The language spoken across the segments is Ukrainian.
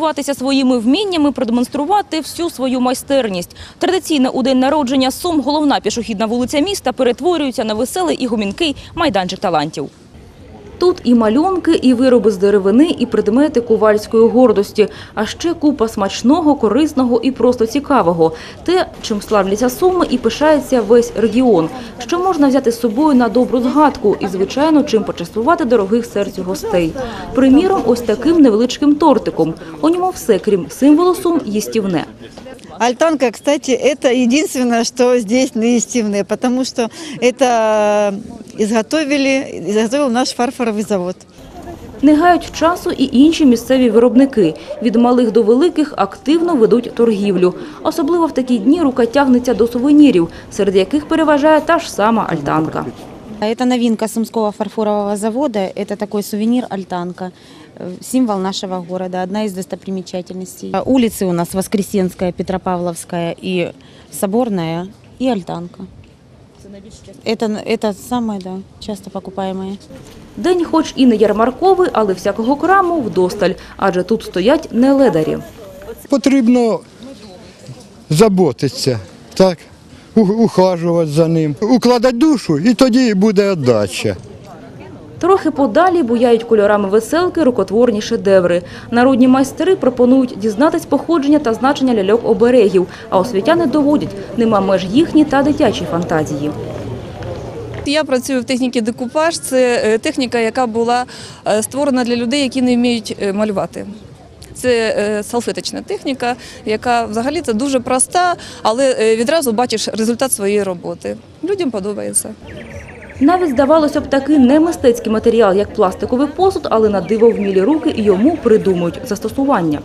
похизуватися своїми вміннями, продемонструвати всю свою майстерність. Традиційно у день народження Сум головна пішохідна вулиця міста перетворюється на веселий і гомінкий майданчик талантів. Тут і малюнки, і вироби з деревини, і предмети ковальської гордості, а ще купа смачного, корисного і просто цікавого. Те, чим славляться Суми і пишається весь регіон, що можна взяти з собою на добру згадку і, звичайно, чим почастувати дорогих серцю гостей. Приміром, ось таким невеличким тортиком. У ньому все, крім символу Сум, їстівне. Альтанка, кстати, это единственное, что здесь неестивное, потому что это изготовил наш фарфоровый завод. Не гають часу і інші місцеві виробники. Від малих до великих активно ведуть торгівлю. Особливо в такі дні рука тягнеться до сувенірів, серед яких переважає та ж сама альтанка. Это новинка Сумского фарфорового завода. Это такой сувенир «Альтанка», символ нашего города, одна из достопримечательностей. Улицы у нас Воскресенская, Петропавловская и Соборная, и «Альтанка». Это самое, да, часто покупаемое. День хоч і не ярмарковий, але всякого краму вдосталь, адже тут стоять не ледарі. Потрібно заботитися, так, ухажувати за ним, укладати душу, і тоді буде віддача. Трохи подалі буяють кольорами веселки рукотворні шедеври. Народні майстри пропонують дізнатись походження та значення ляльок-оберегів, а освітяни доводять, нема меж їхні та дитячі фантазії. Я працюю в техніці декупаж. Це техніка, яка була створена для людей, які не вміють малювати. Це салфеточна техніка, яка взагалі це дуже проста, але відразу бачиш результат своєї роботи. Людям подобається. Навіть, здавалося б, такий не мистецький матеріал, як пластиковий посуд, але на диво вмілі руки йому придумують застосування.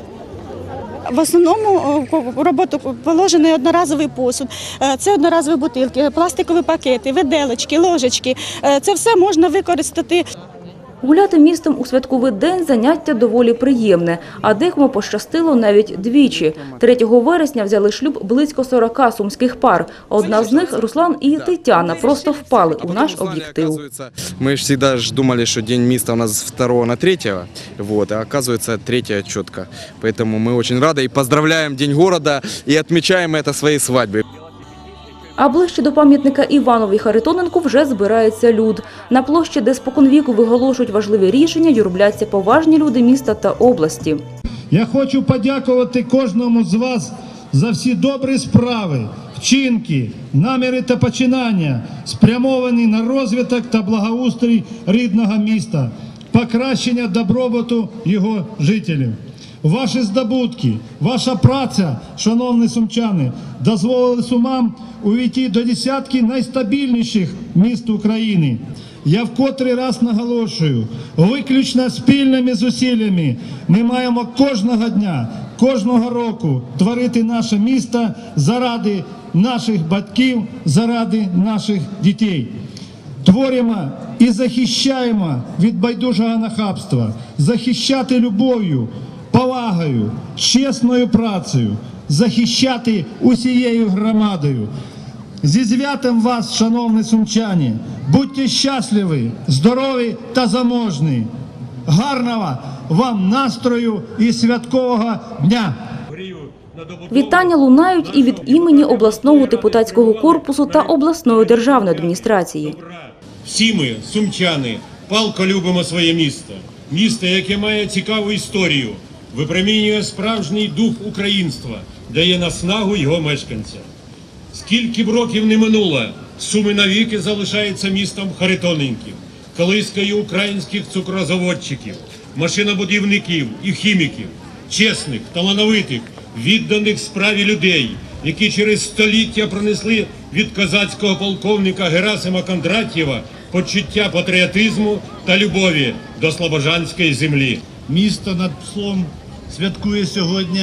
В основному в роботу положений одноразовий посуд. Це одноразові бутилки, пластикові пакети, виделочки, ложечки. Це все можна використати. Гуляти містом у святковий день – заняття доволі приємне, а декому пощастило навіть двічі. 3 вересня взяли шлюб близько 40 сумських пар. Одна з них – Руслан і Тетяна – просто впали у наш об'єктив. Мы же всегда думали, что День міста у нас с 2 на 3, вот, а оказывается 3 четко. Поэтому мы очень рады и поздравляем День города и отмечаем это своей свадьбой. А ближче до пам'ятника Іванові Харитоненку вже збирається люд. На площі, де споконвіку виголошують важливі рішення, юрбляться поважні люди міста та області. Я хочу подякувати кожному з вас за всі добрі справи, вчинки, наміри та починання, спрямовані на розвиток та благоустрій рідного міста, покращення добробуту його жителів. Ваші здобутки, ваша праця, шановні сумчани, дозволили Сумам увійти до десятки найстабільніших міст України. Я в котрий раз наголошую, виключно спільними зусиллями ми маємо кожного дня, кожного року творити наше місто заради наших батьків, заради наших дітей. Творимо і захищаємо від байдужого нахабства, захищати любов'ю, повагою, чесною працею, захищати усією громадою. Зі святом вас, шановні сумчані, будьте щасливі, здорові та заможні. Гарного вам настрою і святкового дня! Вітання лунають і від імені обласного депутатського корпусу та обласної державної адміністрації. Всі ми, сумчани, палко любимо своє місто. Місто, яке має цікаву історію, випромінює справжній дух українства, дає наснагу його мешканцям. Скільки б років не минуло, Суми навіки залишаються містом Харитоненків, колискою українських цукрозаводчиків, машинобудівників і хіміків, чесних, талановитих, відданих справі людей, які через століття пронесли від козацького полковника Герасима Кондратєва почуття патріотизму та любові до слобожанської землі. Місто над Пслом святкує сьогодні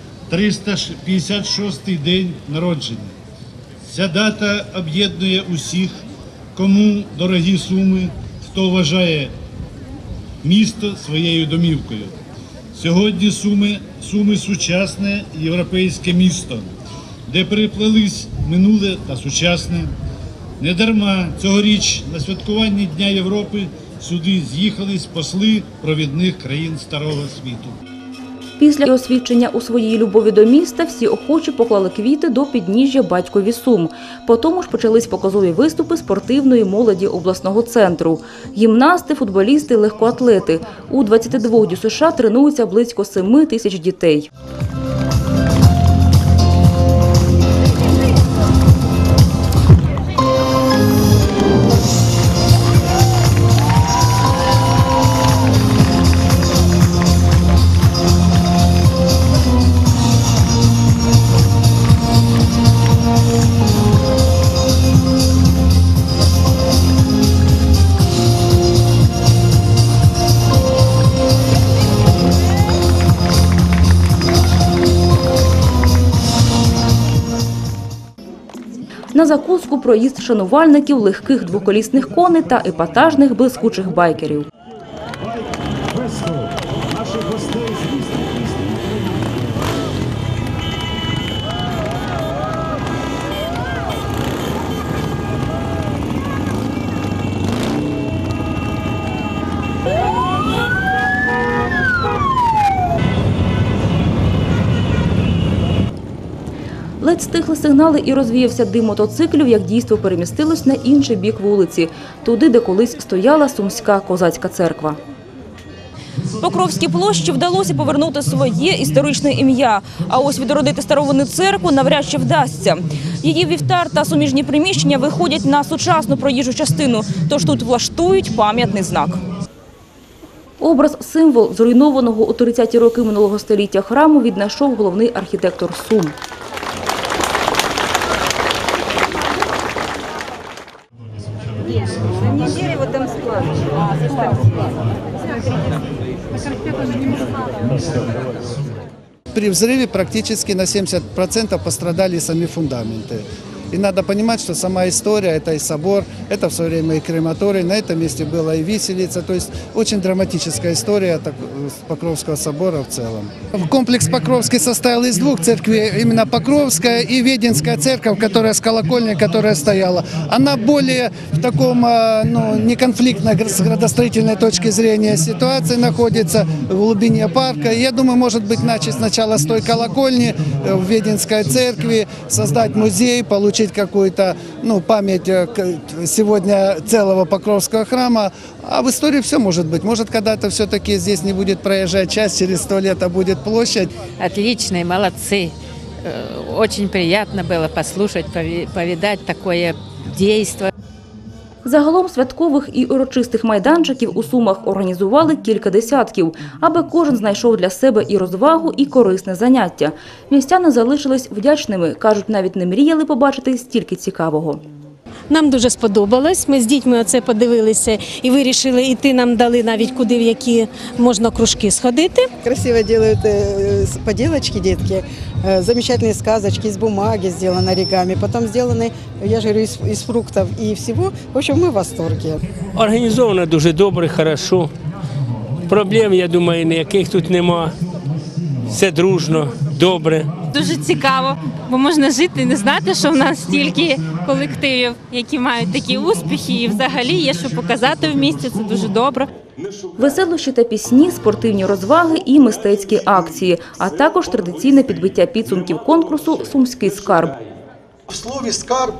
356-й день народження. Ця дата об'єднує усіх, кому дорогі Суми, хто вважає місто своєю домівкою. Сьогодні Суми – сучасне європейське місто, де переплелись минуле та сучасне. Недарма цьогоріч на святкуванні Дня Європи сюди з'їхались посли провідних країн Старого світу. Після освідчення у своїй любові до міста всі охочі поклали квіти до підніжжя батькові Сум. Потому ж почались показові виступи спортивної молоді обласного центру. Гімнасти, футболісти, легкоатлети. У 22 ДЮСШ тренуються близько 7 тисяч дітей. На закуску проїзд шанувальників легких двоколісних коней та епатажних блискучих байкерів. Ледь стихли сигнали і розвіявся дим мотоциклів, як дійство перемістилось на інший бік вулиці, туди, де колись стояла Сумська козацька церква. Покровській площі вдалося повернути своє історичне ім'я. А ось відродити старовинну церкву навряд чи вдасться. Її вівтар та суміжні приміщення виходять на сучасну проїжджу частину, тож тут влаштують пам'ятний знак. Образ-символ зруйнованого у 30-ті роки минулого століття храму віднайшов головний архітектор Сум. При взрыве практически на 70% пострадали сами фундаменты. И надо понимать, что сама история, это и собор, это в свое время и крематорий, на этом месте была и виселица. То есть очень драматическая история Покровского собора в целом. Комплекс Покровский состоял из двух церквей, именно Покровская и Веденская церковь, которая с колокольней, которая стояла. Она более в таком неконфликтной с градостроительной точки зрения ситуации находится в глубине парка. Я думаю, может быть, начать сначала с той колокольни в Веденской церкви, создать музей, получить какую-то память сегодня целого Покровского храма. А в истории все может быть. Может, когда-то все-таки здесь не будет проезжать часть, через 100 лет, а будет площадь. Отличные, молодцы. Очень приятно было послушать, повидать такое действо. Загалом святкових і урочистих майданчиків у Сумах організували кілька десятків, аби кожен знайшов для себе і розвагу, і корисне заняття. Містяни залишились вдячними, кажуть, навіть не мріяли побачити стільки цікавого. Нам дуже сподобалось, ми з дітьми оце подивилися і вирішили йти, нам дали навіть куди, в які можна кружки сходити. Красиво роблять поділочки дітки, замечательные сказочки, из бумаги сделаны оригами, потом сделаны, я же говорю, из фруктов и всего. В общем, мы в восторге. Організовано дуже добре, хорошо. Проблем, я думаю, ніяких тут нема. Все дружно, добре. Дуже цікаво, бо можна жити і не знати, що в нас стільки колективів, які мають такі успіхи, і взагалі є що показати в місті, це дуже добре. Веселощі та пісні, спортивні розваги і мистецькі акції, а також традиційне підбиття підсумків конкурсу «Сумський скарб». В слові «скарб»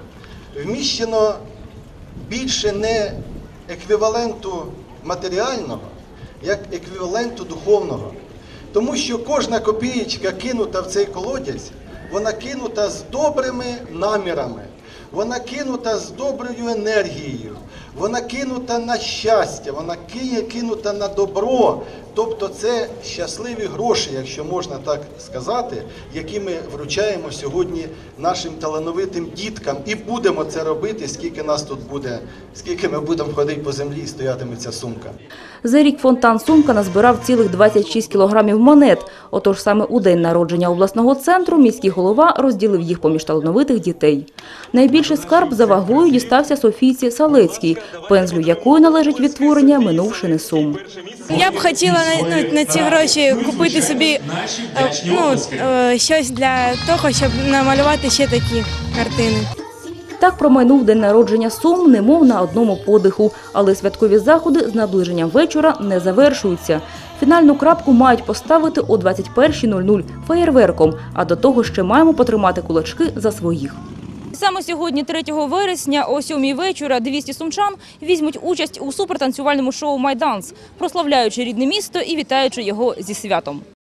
вміщено більше не еквіваленту матеріального, як еквіваленту духовного. Тому що кожна копієчка, кинута в цей колодязь, вона кинута з добрими намірами, вона кинута з доброю енергією, вона кинута на щастя, вона кинута на добро. Тобто це щасливі гроші, якщо можна так сказати, які ми вручаємо сьогодні нашим талановитим діткам. І будемо це робити, скільки нас тут буде, скільки ми будемо ходити по землі і стоятиме ця сумка. За рік фонтан «Сумка» назбирав цілих 26 кілограмів монет. Отож саме у день народження обласного центру міський голова розділив їх поміж талановитих дітей. Найбільший скарб за вагою дістався Софійці Салецькій, пензлю якої належить відтворення «Минувшини Сум». Я б хотіла на ці гроші купити собі щось для того, щоб намалювати ще такі картини. Так промайнув день народження Сум, немов на одному подиху. Але святкові заходи з наближенням вечора не завершуються. Фінальну крапку мають поставити о 21:00 феєрверком, а до того ще маємо потримати кулачки за своїх. Саме сьогодні, 3 вересня, о 7:00 вечора 200 сумчан візьмуть участь у супертанцювальному шоу «Майданс», прославляючи рідне місто і вітаючи його зі святом.